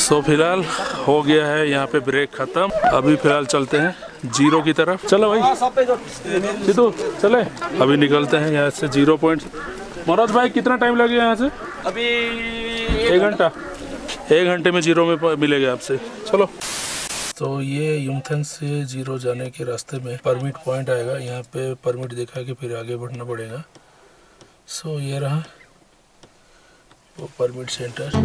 सो फिलहाल हो गया है यहाँ पे ब्रेक खत्म। अभी फिलहाल चलते हैं जीरो की तरफ। चलो भाई सीधू चले, अभी निकलते हैं यहाँ से 0 पॉइंट। मनोज भाई कितना टाइम लगेगा यहाँ से? अभी 1 घंटा। 1 घंटे में जीरो में मिलेगा आपसे। चलो। तो ये युमथांग से जीरो जाने के रास्ते में परमिट पॉइंट आएगा। यहाँ पे परमिट दिखा के फिर आगे बढ़ना पड़ेगा। सो ये रहा वो परमिट सेंटर।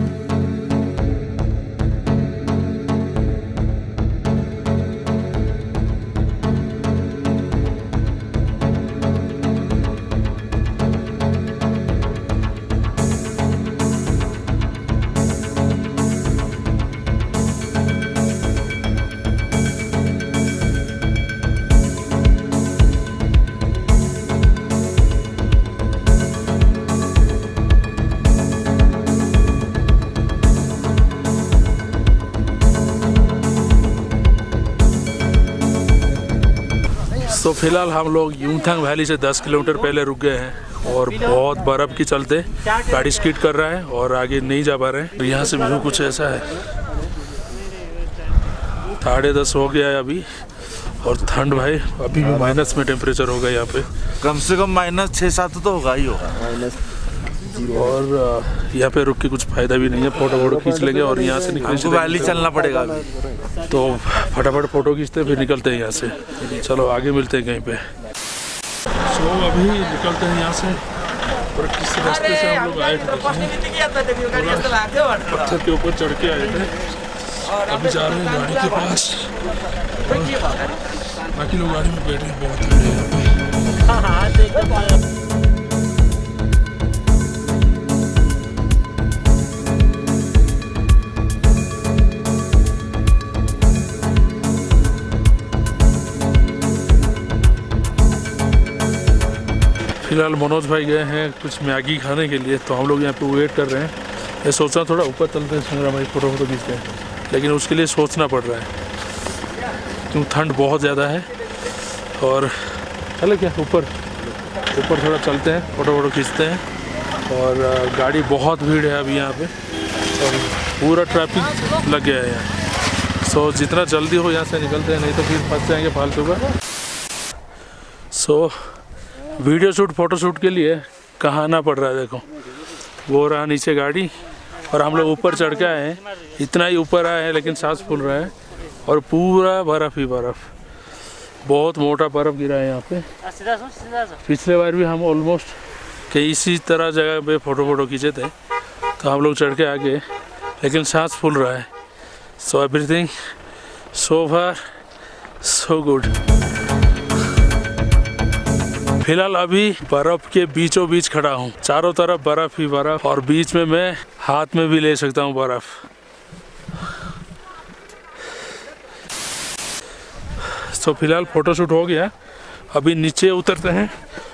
तो फिलहाल हम लोग युमथांग वैली से 10 किलोमीटर पहले रुक गए हैं और बहुत बर्फ़ के चलते गाड़ी स्किड कर रहा है और आगे नहीं जा पा रहे हैं। यहाँ से व्यू कुछ ऐसा है। 10:30 हो गया है अभी और ठंड भाई अभी भी माइनस में टेम्परेचर होगा यहाँ पे। कम से कम -6-7 तो होगा ही होगा। और यहाँ पे रुक के कुछ फायदा भी नहीं है। फोटो खींच लेंगे और यहाँ से निकल वैली चलना पड़ेगा तो फटाफट फोटो खींचते फिर निकलते हैं यहाँ से। चलो आगे मिलते हैं कहीं पे। सो अभी निकलते हैं यहाँ से और किस रास्ते से हम लोग आए थे पत्थर के ऊपर चढ़ के आए थे। अभी जा रहे हैं गाड़ी के पास। बाकी लोग गाड़ी में बैठे बहुत हैं। फिलहाल मनोज भाई गए हैं कुछ मैगी खाने के लिए, तो हम लोग यहाँ पे वेट कर रहे हैं। मैं सोच रहा थोड़ा ऊपर चलते हैं संग्राम भाई फोटो खींचते हैं, लेकिन उसके लिए सोचना पड़ रहा है क्योंकि ठंड बहुत ज़्यादा है। और चले क्या ऊपर थोड़ा चलते हैं, फोटो खींचते हैं। और गाड़ी बहुत भीड़ है अभी यहाँ पे और पूरा ट्रैफिक लग गया है यहाँ। सो जितना जल्दी हो यहाँ से निकलते हैं, नहीं तो फिर फंस जाएंगे फालतू का। So video shoot photo shoot के लिए कहाँ आना पड़ रहा है। देखो वो रहा नीचे गाड़ी और हम लोग ऊपर चढ़ के आए हैं। इतना ही ऊपर आए हैं लेकिन सांस फूल रहा है और पूरा बर्फ़ ही बर्फ़, बहुत मोटा बर्फ़ गिरा है यहाँ पे। पिछले बार भी हम ऑलमोस्ट कई इसी तरह जगह पे फोटो खींचे थे, तो हम लोग चढ़ के आ गए लेकिन सांस फूल रहा है। So everything so far so good. फिलहाल अभी बर्फ के बीचों बीच खड़ा हूँ, चारों तरफ बर्फ ही बर्फ और बीच में मैं हाथ में भी ले सकता हूँ बर्फ। तो फिलहाल फोटोशूट हो गया, अभी नीचे उतरते हैं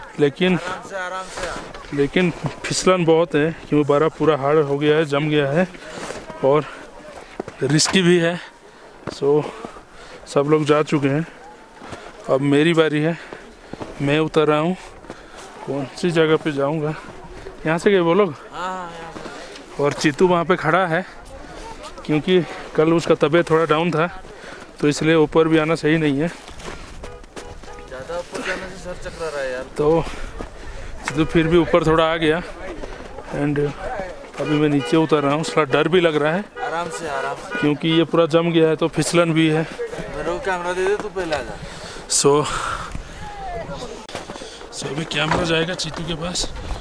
लेकिन फिसलन बहुत है क्योंकि बर्फ पूरा हार्ड हो गया है, जम गया है और रिस्की भी है। सो सब लोग जा चुके हैं, अब मेरी बारी है। मैं उतर रहा हूँ, कौन सी जगह पे जाऊँगा। यहाँ से गए वो लोग और चीतू वहाँ पे खड़ा है क्योंकि कल उसका तबीयत थोड़ा डाउन था, तो इसलिए ऊपर भी आना सही नहीं है। ज़्यादा ऊपर जाने से सर चकरा रहा है यार। तो चीतू फिर भी ऊपर थोड़ा आ गया एंड अभी मैं नीचे उतर रहा हूँ। थोड़ा डर भी लग रहा है आराम से क्योंकि ये पूरा जम गया है तो फिसलन भी है। मेरे को कैमरा दे दे, तू पहले आ जा। सो अभी कैमरा जाएगा चीतू के पास।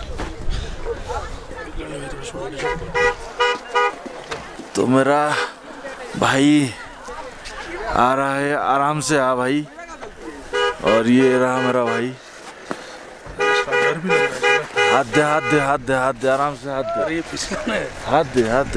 तो मेरा भाई आ रहा है, आराम से आ भाई। और ये रहा मेरा भाई। हाथ दे आराम से हाथ दे। हाथ दे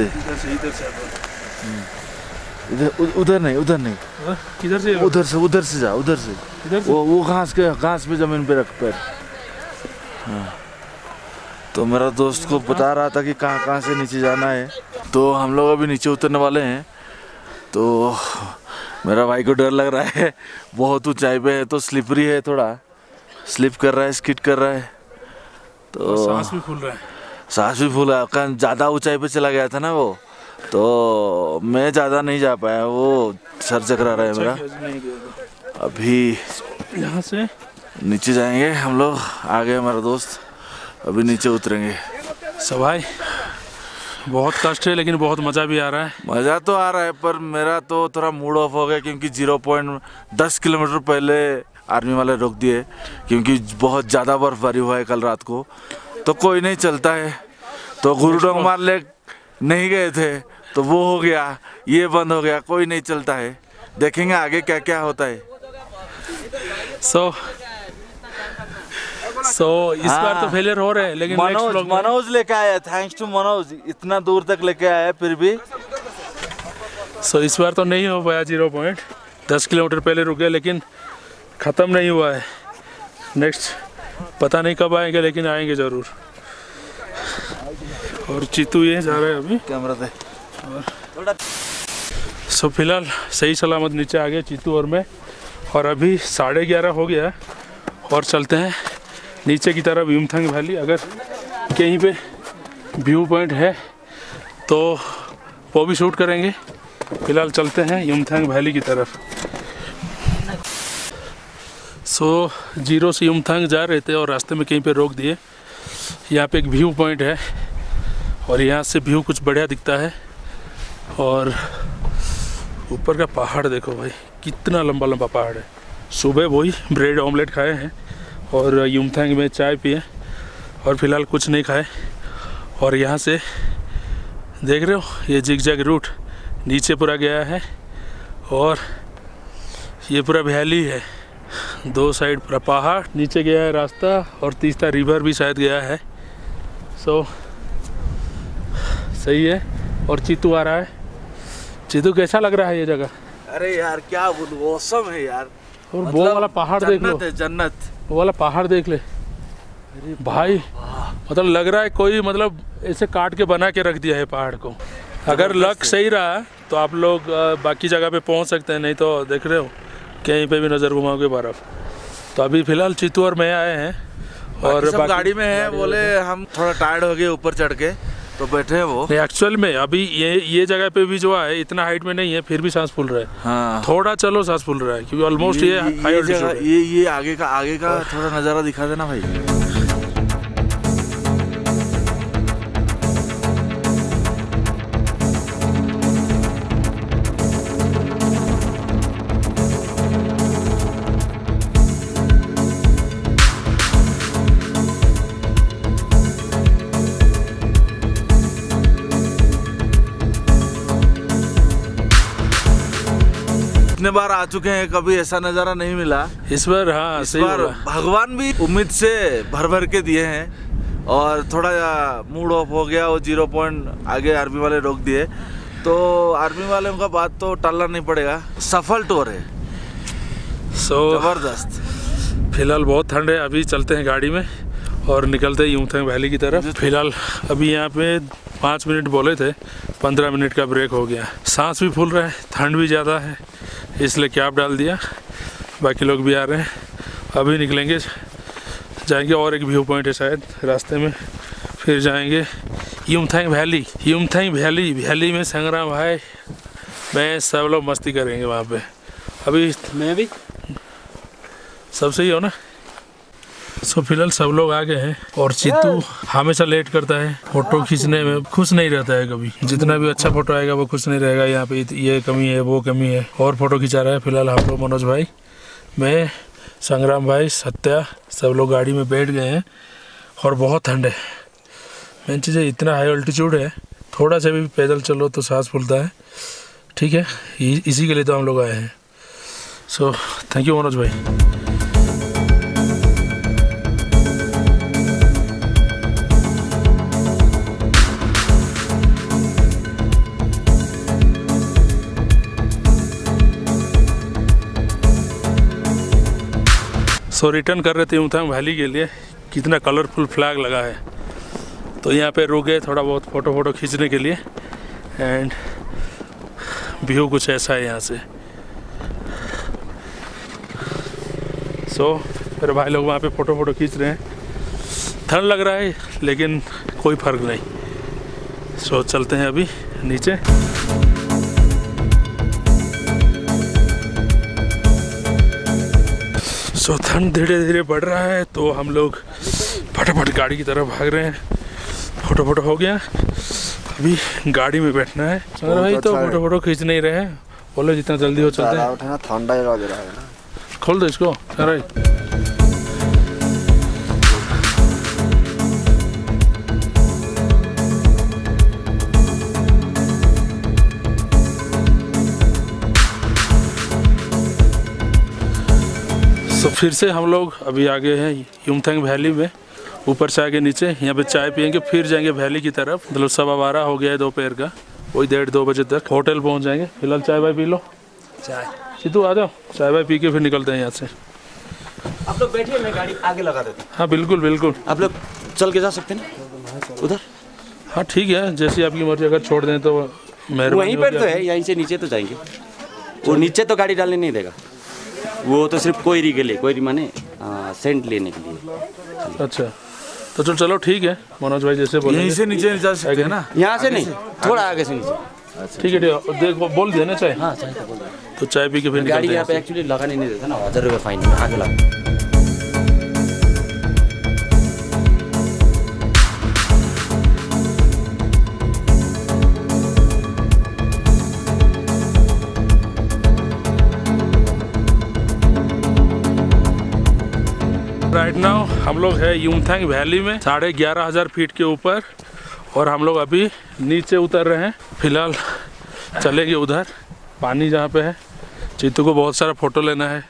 उधर नहीं किधर से? उधर से जा, उधर से। वो घास पे जमीन पे रख पैर। हाँ। तो मेरा दोस्त को बता रहा था कि कहाँ से नीचे जाना है, तो हम लोग अभी नीचे उतरने वाले हैं। तो मेरा भाई को डर लग रहा है, बहुत ऊंचाई पे है तो स्लिपरी है, थोड़ा स्लिप कर रहा है, स्किड कर रहा है, तो सांस भी फूल रहा है। ज़्यादा ऊंचाई पे चला गया था ना वो, तो मैं ज़्यादा नहीं जा पाया, वो सर चकरा रहा है मेरा। अभी यहाँ से नीचे जाएंगे हम लोग, आ गए हमारा दोस्त, अभी नीचे उतरेंगे। सो भाई बहुत कष्ट है लेकिन बहुत मज़ा भी आ रहा है। मज़ा तो आ रहा है पर मेरा तो थोड़ा मूड ऑफ हो गया क्योंकि 0.10 किलोमीटर पहले आर्मी वाले रोक दिए क्योंकि बहुत ज़्यादा बर्फबारी हुआ है कल रात को। तो कोई नहीं चलता है, तो गुरुडोंगमार लेक नहीं गए थे तो वो हो गया, ये बंद हो गया, कोई नहीं चलता है। देखेंगे आगे क्या क्या होता है। सो इस बार तो फेलियर हो रहे हैं लेकिन मनोज लेके आया, थैंक्स टू मनोज, इतना दूर तक लेके आया फिर भी। सो इस बार तो नहीं हो पाया, 0.10 किलोमीटर पहले रुके लेकिन ख़त्म नहीं हुआ है। नेक्स्ट पता नहीं कब आएंगे लेकिन आएंगे ज़रूर। और चीतू ये जा रहा है अभी कैमरा दे। सो फिलहाल सही सलामत नीचे आ गए चीतू और मैं, और अभी 11:30 हो गया और चलते हैं नीचे की तरफ युमथांग वैली। अगर कहीं पे व्यू पॉइंट है तो वो भी शूट करेंगे। फिलहाल चलते हैं युमथांग वैली की तरफ। सो जीरो से युमथांग जा रहे थे और रास्ते में कहीं पे रोक दिए। यहाँ पे एक व्यू पॉइंट है और यहाँ से व्यू कुछ बढ़िया दिखता है। और ऊपर का पहाड़ देखो भाई, कितना लंबा लंबा पहाड़ है। सुबह वही ब्रेड ऑमलेट खाए हैं और युमथांग में चाय पिए और फिलहाल कुछ नहीं खाए। और यहाँ से देख रहे हो ये जिगजैग रूट नीचे पूरा गया है और ये पूरा वैली है, दो साइड पूरा पहाड़, नीचे गया है रास्ता और तीसरा रिवर भी शायद गया है। सो सही है। और चीतू आ रहा है। चीतू कैसा लग रहा है ये जगह? अरे यार क्या बोलूं, औसम है यार। और वो वाला पहाड़ देख लो, जन्नत, वो वाला पहाड़ देख ले भाई, मतलब लग रहा है कोई मतलब ऐसे काट के बना के रख दिया है पहाड़ को। अगर लक सही रहा तो आप लोग बाकी जगह पे पहुंच सकते हैं, नहीं तो देख रहे हो कहीं पे भी नज़र घुमाओगे बर्फ़। तो अभी फ़िलहाल चीतू और मैं आए हैं और सब गाड़ी में है। बोले हम थोड़ा टायर्ड हो गए ऊपर चढ़ के तो बैठे हैं वो। एक्चुअल में अभी ये जगह पे भी जो है इतना हाइट में नहीं है फिर भी सांस फूल रहा है। हाँ। थोड़ा चलो सांस फूल रहा है क्योंकि ऑलमोस्ट ये हाई एल्टीट्यूड है। ये आगे का थोड़ा नज़ारा दिखा देना भाई। इतने बार आ चुके हैं, कभी ऐसा नज़ारा नहीं मिला इस बार। हाँ इस बार भगवान भी उम्मीद से भर भर के दिए हैं और थोड़ा मूड ऑफ हो गया। वो 0 पॉइंट आगे आर्मी वाले रोक दिए तो आर्मी वाले का बात तो टालना नहीं पड़ेगा। सफल टूर है, जबरदस्त। फिलहाल बहुत ठंड है, अभी चलते हैं गाड़ी में और निकलते हैं युमथांग वैली की तरफ। फिलहाल अभी यहाँ पे 5 मिनट बोले थे, 15 मिनट का ब्रेक हो गया। सांस भी फूल रहा है, ठंड भी ज़्यादा है इसलिए कैप डाल दिया। बाकी लोग भी आ रहे हैं, अभी निकलेंगे, जाएंगे और एक व्यू पॉइंट है शायद रास्ते में, फिर जाएंगे युमथांग वैली। युमथांग वैली में संग्राम भाई मैं सब लोग मस्ती करेंगे वहाँ पे। अभी मैं भी सब सही हो ना। सो फिलहाल सब लोग आ गए हैं और चीतू हमेशा लेट करता है, फोटो खींचने में खुश नहीं रहता है कभी। जितना भी अच्छा फोटो आएगा वो खुश नहीं रहेगा, यहाँ पे ये कमी है वो कमी है, और फोटो खिंचा रहा है। फिलहाल हम लोग मनोज भाई, मैं, संग्राम भाई, सत्या, सब लोग गाड़ी में बैठ गए हैं और बहुत ठंड है। मेन चीज़ है इतना हाई अल्टीट्यूड है, थोड़ा सा भी पैदल चलो तो सांस फूलता है। ठीक है, इसी के लिए तो हम लोग आए हैं। सो थैंक यू मनोज भाई। सो रिटर्न कर रहे थे युमथांग वैली के लिए, कितना कलरफुल फ्लैग लगा है। तो यहाँ पे रुके थोड़ा बहुत फ़ोटो खींचने के लिए एंड व्यू कुछ ऐसा है यहाँ से। सो मेरे भाई लोग वहाँ पे फ़ोटो खींच रहे हैं। ठंड लग रहा है लेकिन कोई फ़र्क नहीं, सो चलते हैं अभी नीचे। सो ठंड धीरे धीरे बढ़ रहा है तो हम लोग फटाफट गाड़ी की तरफ भाग रहे हैं। फोटो हो गया, अभी गाड़ी में बैठना है। संग्रह भाई तो फोटो खींच नहीं रहे हैं, बोलो जितना जल्दी हो चलते हैं। ठंडा लग रहा है ना, खोल दो इसको संग्रह भाई। तो फिर से हम लोग अभी आगे हैं युमथांग वैली में, ऊपर से आगे नीचे यहाँ पे चाय पियेंगे, फिर जाएंगे वैली की तरफ। मतलब 12:15 हो गया है दोपहर का, वही 1:30-2 बजे तक होटल पहुँच जाएंगे। फिलहाल चाय भाई पी लो। चाय सीधू आ जाओ, चाय भाई पी के फिर निकलते हैं यहाँ से। आप लोग बैठिए, मैं गाड़ी आगे लगा देता हूँ। हाँ बिल्कुल बिल्कुल, आप लोग चल के जा सकते हैं ना उधर। हाँ ठीक है, जैसी आपकी मर्जी, अगर छोड़ दें तो मेहरबानी। वहीं पर तो है, यहीं से नीचे तो जाएंगे। वो नीचे तो गाड़ी डालने नहीं देगा, वो तो सिर्फ कोयरी के लिए, कोयरी माने सेंट लेने के लिए। अच्छा तो चलो ठीक है मनोज भाई, जैसे बोले यहीं से नीचे जा सकते हैं ना। यहाँ से नहीं, थोड़ा आगे से नीचे। ठीक है, देखो बोल दिया ना चाय। हाँ चाय तो बोल रहा है। तो चाय पी के फिर गाड़ी निकलते यहाँ हैं। पे एक्चुअली लगाने नहीं देता ना, 1000 रुपये फाइन है, आगे लगा। राइट नाउ हम लोग है युमथांग वैली में 11,500 फीट के ऊपर, और हम लोग अभी नीचे उतर रहे हैं। फिलहाल चलेंगे उधर पानी जहाँ पे है। चीतू को बहुत सारा फोटो लेना है।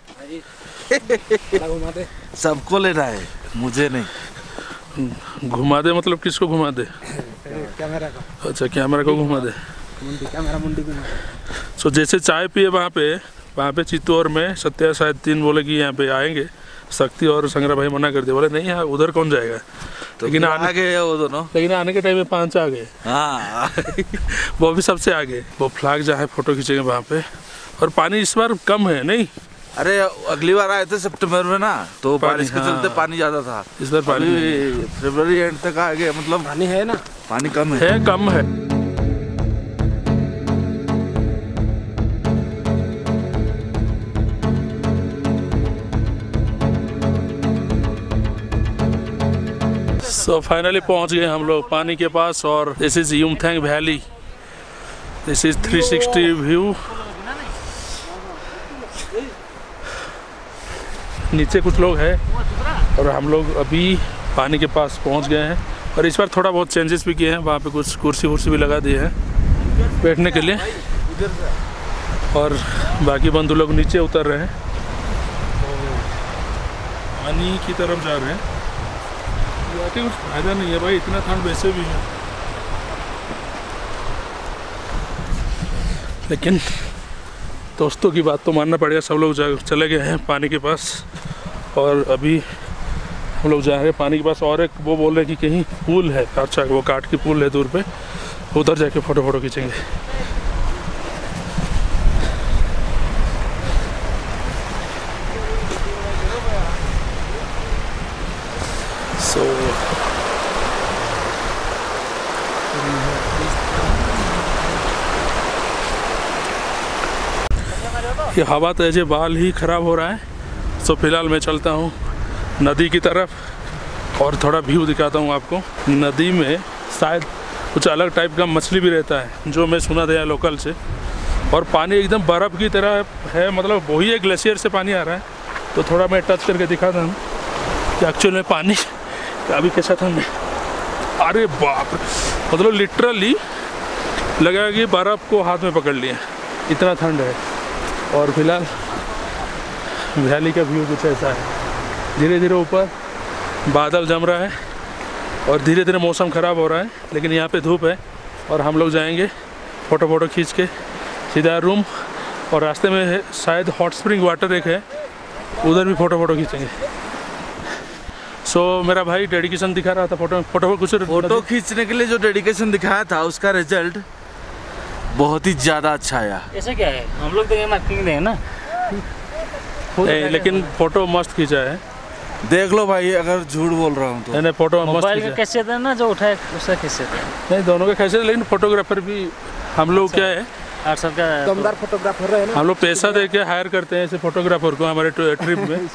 सबको लेना है, मुझे नहीं। घुमा दे मतलब किसको घुमा दे? कैमरा का। अच्छा कैमरा को घुमा दे। कैमरा मुंडी घुमा। सो जैसे चाय पिए वहाँ पे चीतू और मैं, सत्या शायद 3 बोले कि यहाँ पे आएंगे। शक्ति और संग्रह भाई मना कर दिया, बोले नहीं यहाँ उधर कौन जाएगा। तो लेकिन आगे है वो दोनों। लेकिन आने के टाइम में 5 आ गए। हाँ वो भी सबसे आगे। वो फ्लैग जहाँ है फोटो खींचेंगे वहाँ पे। और पानी इस बार कम है नहीं? अरे अगली बार आए थे सितंबर में ना, तो बारिश के चलते पानी ज्यादा था। इस बार पानी फरवरी एंड तक आ गया, मतलब पानी है ना, पानी कम है। कम है। सो फाइनली पहुंच गए हम लोग पानी के पास, और this is Yumthang valley. This is 360 view. नीचे कुछ लोग हैं और हम लोग अभी पानी के पास पहुंच गए हैं। और इस बार थोड़ा बहुत चेंजेस भी किए हैं, वहाँ पे कुछ कुर्सी वुर्सी भी लगा दिए हैं बैठने के लिए। और बाकी बंधु लोग नीचे उतर रहे हैं, पानी की तरफ जा रहे हैं। जाके कुछ फायदा नहीं है भाई, इतना ठंड वैसे भी है। लेकिन दोस्तों की बात तो मानना पड़ेगा। सब लोग चले गए हैं पानी के पास, और अभी हम लोग जा रहे हैं पानी के पास। और एक वो बोल रहे हैं कि कहीं पुल है, अच्छा वो काट की पुल है दूर पे, उधर जाके फोटो खींचेंगे। सो ये हवा तेज है, बाल ही ख़राब हो रहा है। सो फिलहाल मैं चलता हूँ नदी की तरफ और थोड़ा व्यू दिखाता हूँ आपको। नदी में शायद कुछ अलग टाइप का मछली भी रहता है, जो मैं सुना था लोकल से। और पानी एकदम बर्फ़ की तरह है, मतलब वही एक ग्लेशियर से पानी आ रहा है। तो थोड़ा मैं टच करके दिखाता हूँ कि एक्चुअल में पानी अभी कैसा था। अरे बाप, मतलब लिटरली लगा कि बर्फ़ को हाथ में पकड़ लिया, इतना ठंड है। और फिलहाल वैली का व्यू कुछ ऐसा है। धीरे धीरे ऊपर बादल जम रहा है और धीरे धीरे मौसम ख़राब हो रहा है, लेकिन यहाँ पे धूप है। और हम लोग जाएंगे फ़ोटो खींच के सीधा रूम, और रास्ते में है शायद हॉट स्प्रिंग वाटर एक है, उधर भी फ़ोटो खींचेंगे। सो मेरा भाई डेडिकेशन दिखा रहा था फोटो खींचने के लिए जो डेडिकेशन दिखाया था, उसका रिजल्ट बहुत ही ज़्यादा अच्छा आया। ऐसा क्या है, हम लोग तो ये मार्किंग दें ना। लेकिन फ़ोटो मस्त खींचा है। देख लो भाई, अगर झूठ बोल रहा हूँ तो। मैंने फोटो मस्त मोबाइल का खींचा। कैसे था ना जो उठाए उसका कैसे था। नहीं दोनों के कैसे, लेकिन फोटोग्राफर भी हम लोग क्या है, और सबका दमदार फोटोग्राफर है ना। हम लोग पैसा दे के हायर करते हैं ऐसे फोटोग्राफर को हमारे ट्रिप में।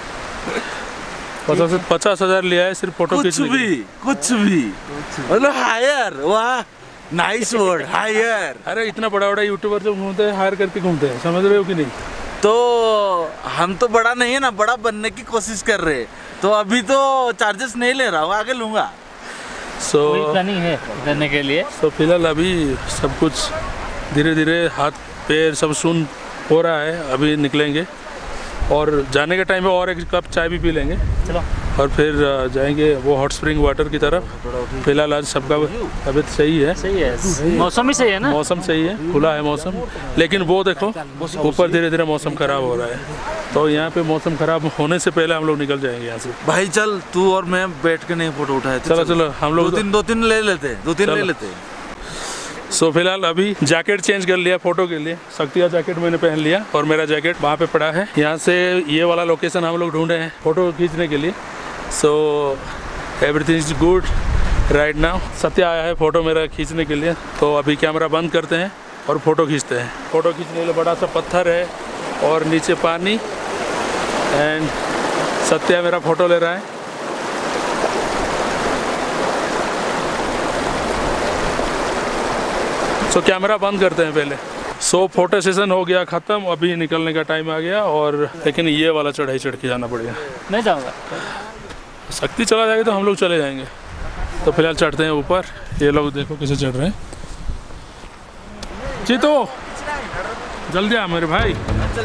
50,000 लिया है सिर्फ फोटो कुछ खींचने के लिए। भी कुछ भी मतलब हायर, वाह नाइस वर्ड, हायर। अरे इतना बड़ा बड़ा यूट्यूबर जो घूमते हैं हायर करके घूमते हैं, समझ रहे हो कि नहीं। तो हम तो बड़ा नहीं है ना, बड़ा बनने की कोशिश कर रहे हैं, तो अभी तो चार्जेस नहीं ले रहा हूँ, आगे लूंगा। कोई प्लानिंग है करने के लिए। तो फिलहाल अभी सब कुछ धीरे धीरे हाथ पैर सब सुन हो रहा है, अभी निकलेंगे और जाने के टाइम में और एक कप चाय भी पी लेंगे। चलो और फिर जाएंगे वो हॉट स्प्रिंग वाटर की तरफ। फिलहाल आज सबका तबीयत सही है, सही है, मौसम भी सही है ना। मौसम सही है, खुला है मौसम, लेकिन वो देखो ऊपर धीरे धीरे मौसम खराब हो रहा है। तो यहाँ पे मौसम खराब होने से पहले हम लोग निकल जाएंगे यहाँ से। भाई चल, तू और मैं बैठ के नहीं फोटो उठाए थे। चलो चलो हम लोग दो तीन ले लेते, दो तीन ले लेते। सो फिलहाल अभी जैकेट चेंज कर लिया फोटो के लिए। शक्तिया जैकेट मैंने पहन लिया और मेरा जैकेट वहाँ पे पड़ा है। यहाँ से ये वाला लोकेशन हम लोग ढूंढे हैं फोटो खींचने के लिए। So everything is good right now. Satya आया है फोटो मेरा खींचने के लिए, तो अभी कैमरा बंद करते हैं और फोटो खींचते हैं। फोटो खींचने के लिए बड़ा सा पत्थर है और नीचे पानी, एंड सत्या मेरा फोटो ले रहा है। सो कैमरा बंद करते हैं पहले। सो फोटो सेशन हो गया ख़त्म, अभी निकलने का टाइम आ गया। और लेकिन ये वाला चढ़ाई चढ़ के जाना पड़ेगा। मैं जाऊँगा। शक्ति चला जाएगी तो हम लोग चले जाएंगे। तो फिलहाल चढ़ते हैं ऊपर। ये लोग देखो कैसे चढ़ रहे हैं। जीतो जल्दी आ मेरे भाई।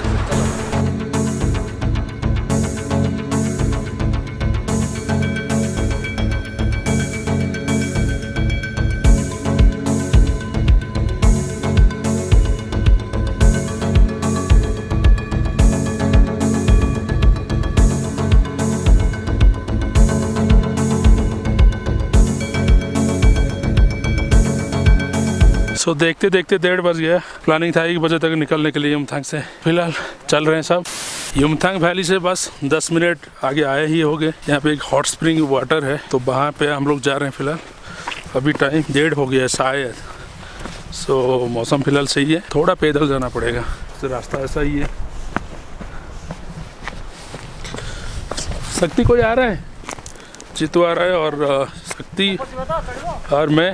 तो देखते देखते 1:30 बज गया। प्लानिंग था 1 बजे तक निकलने के लिए युमथांग से। फिलहाल चल रहे हैं सब। युमथांग वैली से बस 10 मिनट आगे आए ही हो गए। यहाँ पे एक हॉट स्प्रिंग वाटर है, तो वहाँ पे हम लोग जा रहे हैं। फिलहाल अभी टाइम 1:30 हो गया है शायद। सो मौसम फिलहाल सही है, थोड़ा पैदल जाना पड़ेगा, तो रास्ता ऐसा ही है। शक्ति कोई आ रहा है, चितू आ रहा है और शक्ति और मैं।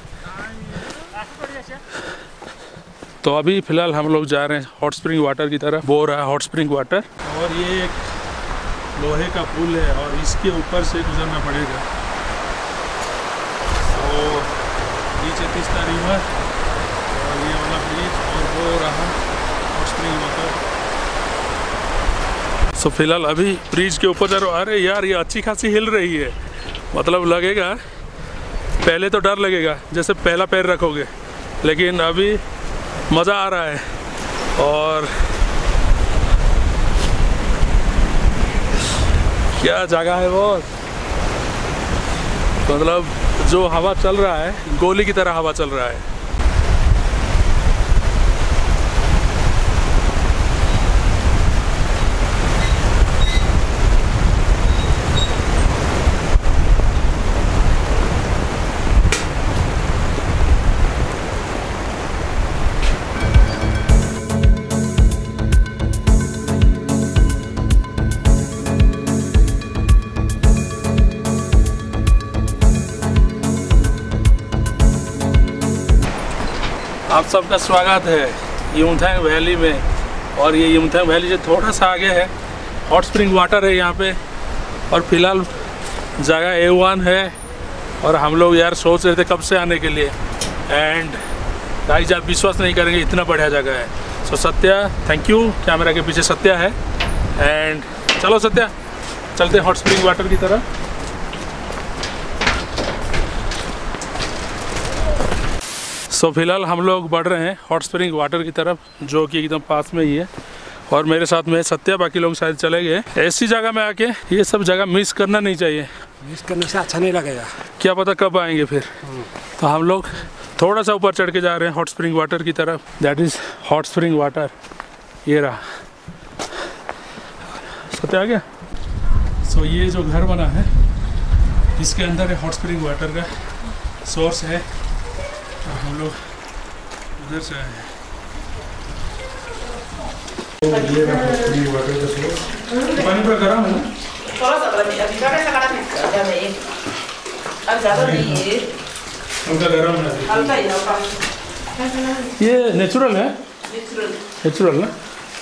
तो अभी फिलहाल हम लोग जा रहे हैं हॉट स्प्रिंग वाटर की तरफ। वो रहा हॉट स्प्रिंग वाटर, और ये एक लोहे का पुल है और इसके ऊपर से गुजरना पड़ेगा। तो नीचे तीस्ता रिवर और ये वाला ब्रिज और वो रहा हॉट स्प्रिंग वाटर। सो फिलहाल अभी ब्रिज के ऊपर जा रहा हूँ। अरे यार ये अच्छी खासी हिल रही है, मतलब लगेगा, पहले तो डर लगेगा जैसे पहला पैर रखोगे, लेकिन अभी मज़ा आ रहा है। और क्या जगह है वो, मतलब जो हवा चल रहा है गोली की तरह हवा चल रहा है। आप सबका स्वागत है युमथांग वैली में। और ये युमथांग वैली से थोड़ा सा आगे है, हॉट स्प्रिंग वाटर है यहाँ पे। और फिलहाल जगह A1 है और हम लोग यार सोच रहे थे कब से आने के लिए, एंड गाइस आप विश्वास नहीं करेंगे इतना बढ़िया जगह है। So Satya, thank you. Camera के पीछे सत्या है। एंड चलो सत्या चलते हैं हॉट स्प्रिंग वाटर की तरफ। सो फिलहाल हम लोग बढ़ रहे हैं हॉट स्प्रिंग वाटर की तरफ, जो कि एकदम पास में ही है। और मेरे साथ में सत्या, बाकी लोग शायद चले गए। ऐसी जगह में आके ये सब जगह मिस करना नहीं चाहिए, मिस करने से अच्छा नहीं लगेगा, क्या पता कब आएंगे फिर। तो हम लोग थोड़ा सा ऊपर चढ़ के जा रहे हैं हॉट स्प्रिंग वाटर की तरफ। That is hot spring water, ये रहा। सत्या आ गया। सो ये जो घर बना है इसके अंदर हॉट स्प्रिंग वाटर का सोर्स है और हम लोग उधर से आए हैं। ये हॉट स्प्रिंग वाटर का सोर्स, पानी पूरा गर्म है, हल्का गर्म है। ये नेचुरल है, नेचुरल ना?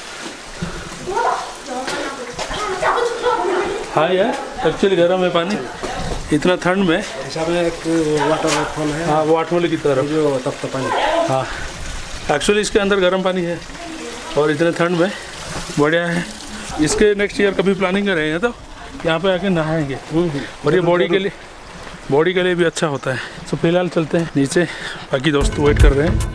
हाँ यार, एक्चुअली गर्म है पानी इतना ठंड में। सामने एक वाटरफॉल है। हाँ, वाटरफॉल की तरफ जो तप्त पानी। हाँ, एक्चुअली इसके अंदर गर्म पानी है और इतने ठंड में बढ़िया है। इसके नेक्स्ट ईयर कभी प्लानिंग कर रहे हैं तो यहाँ पे आके नहाएंगे और ये बॉडी के लिए भी अच्छा होता है। तो फिलहाल चलते हैं नीचे, बाकी दोस्त वेट कर रहे हैं।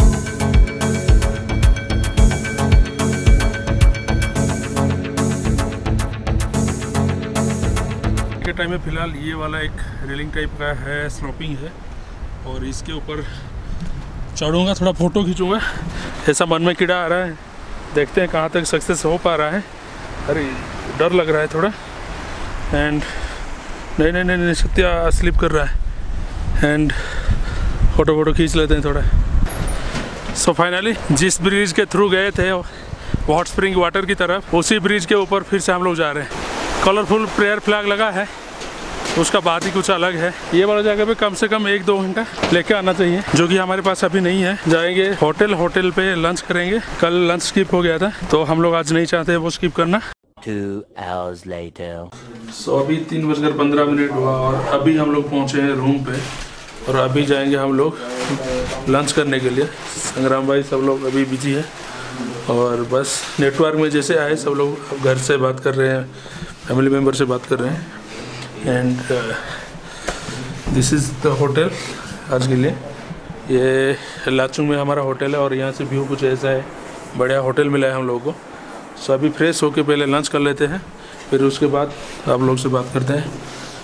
के टाइम में फ़िलहाल ये वाला एक रेलिंग टाइप का है, स्लोपिंग है और इसके ऊपर चढ़ूँगा, थोड़ा फ़ोटो खींचूँगा, ऐसा मन में कीड़ा आ रहा है। देखते हैं कहाँ तक सक्सेस हो पा रहा है। अरे डर लग रहा है थोड़ा। एंड नहीं सत्या स्लिप कर रहा है। एंड फ़ोटो खींच लेते हैं थोड़ा। सो फाइनली जिस ब्रिज के थ्रू गए थे हॉट स्प्रिंग वाटर की तरफ, उसी ब्रिज के ऊपर फिर से हम लोग जा रहे हैं। कलरफुल प्रेयर फ्लैग लगा है, उसका बात ही कुछ अलग है। ये वाला जगह पे कम से कम 1-2 घंटा लेके आना चाहिए, जो कि हमारे पास अभी नहीं है। जाएंगे होटल पे लंच करेंगे। कल लंच स्किप हो गया था तो हम लोग आज नहीं चाहते वो स्किप करना। 2 hours later. सो अभी 3:15 हुआ और अभी हम लोग पहुँचे हैं रूम पे और अभी जाएंगे हम लोग लंच करने के लिए। संग्राम भाई सब लोग अभी बिजी है और बस नेटवर्क में जैसे आए सब लोग घर से बात कर रहे हैं, फैमिली मेम्बर से बात कर रहे हैं। And this is the hotel आज के लिए। ये लाचुंग में हमारा होटल है और यहाँ से व्यू कुछ ऐसा है। बढ़िया होटल मिला है हम लोगों को। सो अभी फ्रेश होके पहले लंच कर लेते हैं, फिर उसके बाद आप लोग से बात करते हैं।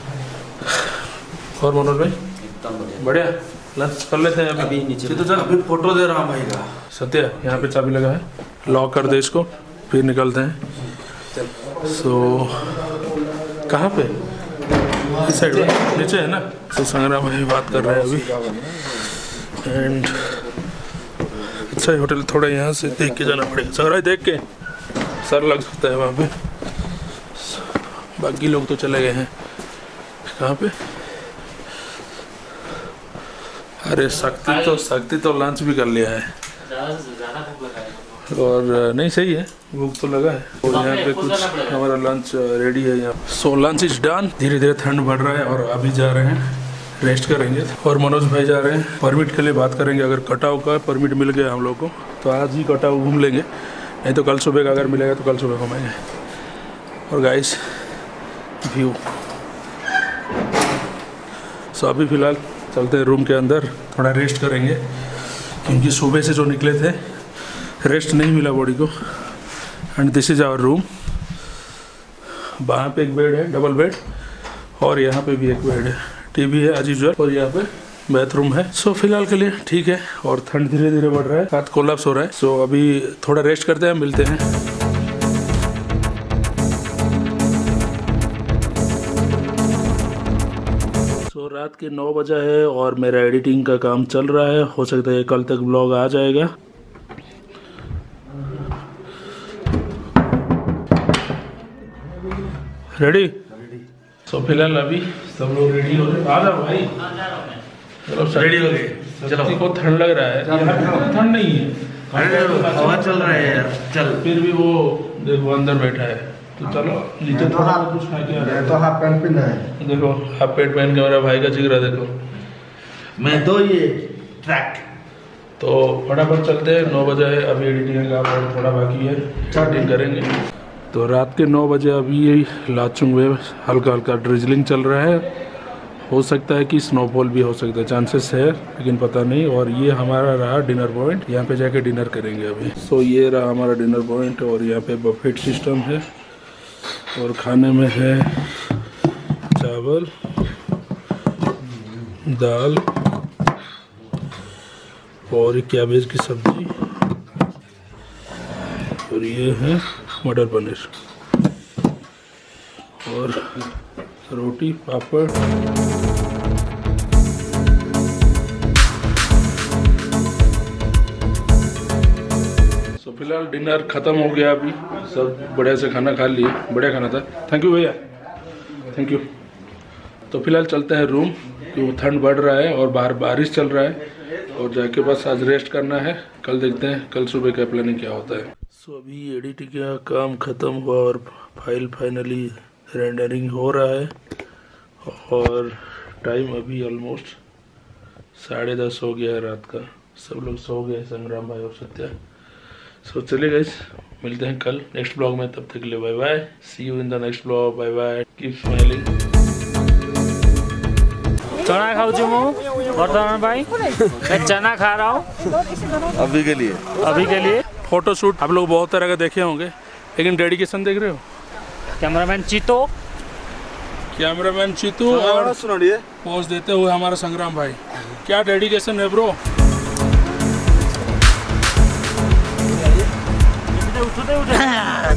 और मनोज भाई बढ़िया लंच कर लेते हैं अभी नीचे। तो चल अभी फोटो दे रहा हूँ भाई का। सत्या यहाँ पे चाबी लगा है, लॉक कर दे इसको, फिर निकलते हैं। सो कहाँ पे? इस साइड में नीचे है ना। तो संग्राम भाई बात कर रहे हैं अभी। एंड अच्छा होटल, थोड़ा यहाँ से देख के जाना पड़ेगा। संग्राम देख के सर लग सकता है वहाँ पे। बाकी लोग तो चले गए हैं। कहाँ पे? अरे शक्ति तो लंच भी कर लिया है और नहीं सही है, भूख तो लगा है। और यहाँ पे कुछ हमारा लंच रेडी है यहाँ। So lunch is done. धीरे धीरे ठंड बढ़ रहा है और अभी जा रहे हैं रेस्ट करेंगे। और मनोज भाई जा रहे हैं परमिट के लिए बात करेंगे। अगर कटाव का परमिट मिल गया हम लोग को तो आज ही कटाव घूम लेंगे, नहीं तो कल सुबह का अगर मिलेगा तो कल सुबह घूमेंगे। और गाइस व्यू। सो अभी फ़िलहाल चलते हैं रूम के अंदर, थोड़ा रेस्ट करेंगे क्योंकि सुबह से जो निकले थे रेस्ट नहीं मिला बॉडी को। And this is our room. वहाँ पे एक बेड है, डबल बेड, और यहाँ पे भी एक बेड है, टीवी है एज यूजुअल, और यहाँ पे बाथरूम है। सो फिलहाल के लिए ठीक है। और ठंड धीरे धीरे बढ़ रहा है, हाथ कोलैप्स हो रहा है। सो अभी थोड़ा रेस्ट करते हैं, मिलते हैं। सो रात के 9 बजा है और मेरा एडिटिंग का काम चल रहा है। हो सकता है कल तक ब्लॉग आ जाएगा। रेडी? सो फिलहाल अभी सब लोग रेडी हो गए। आ जाओ भाई, चलो रेडी हो गए। चलो को ठंड लग रहा है, यहाँ पे ठंड नहीं है, हवा चल रहा है यार। चल फिर भी वो देखो अंदर बैठा है, तो चलो नीचे थोड़ा कुछ खा के आ रहा है। तो हाफ पैंट पहना है, देखो हाफ पैंट पहन के मेरा भाई का जिगरा देखो। मैं तो ये ट्रैक। तो फटाफट चलते हैं, 9 बजे है अभी। एडिटिंग का काम थोड़ा बाकी है, एडिटिंग करेंगे। तो रात के 9 बजे अभी लाचुंग में हल्का हल्का ड्रिजलिंग चल रहा है। हो सकता है कि स्नोफॉल भी हो सकता है, चांसेस है, लेकिन पता नहीं। और ये हमारा रहा डिनर पॉइंट, यहाँ पे जाके डिनर करेंगे अभी। सो ये रहा हमारा डिनर पॉइंट और यहाँ पे बफेट सिस्टम है। और खाने में है चावल, दाल और कैबेज की सब्जी, और ये है मटर पनीर और रोटी पापड़। तो फिलहाल डिनर खत्म हो गया, अभी सब बढ़िया से खाना खा लिए, बढ़िया खाना था। थैंक यू भैया, थैंक यू। तो फिलहाल चलते हैं रूम, क्योंकि ठंड बढ़ रहा है और बाहर बारिश चल रहा है, और जाके बस आज रेस्ट करना है। कल देखते हैं कल सुबह का प्लानिंग क्या होता है। सो अभी एडिटिंग का काम ख़त्म हुआ और फाइल फाइनली रेंडरिंग हो रहा है, और टाइम अभी ऑलमोस्ट 10:30 हो गया है रात का। सब लोग सो गए, संग्राम भाई और सत्या। सो चलिए गाइस, मिलते हैं कल नेक्स्ट ब्लॉग में। तब तक के लिए bye bye, see you in the next blog, bye bye, keep smiling. चना खाऊ मु वर्तमान भाई, मैं चना खा रहा हूँ अभी के लिए। फोटो शूट आप लोग बहुत तरह का देखे होंगे, लेकिन डेडिकेशन देख रहे हो। कैमरामैन चीतो और पोज देते हुए हमारा संग्राम भाई। क्या डेडिकेशन है ब्रो। उठते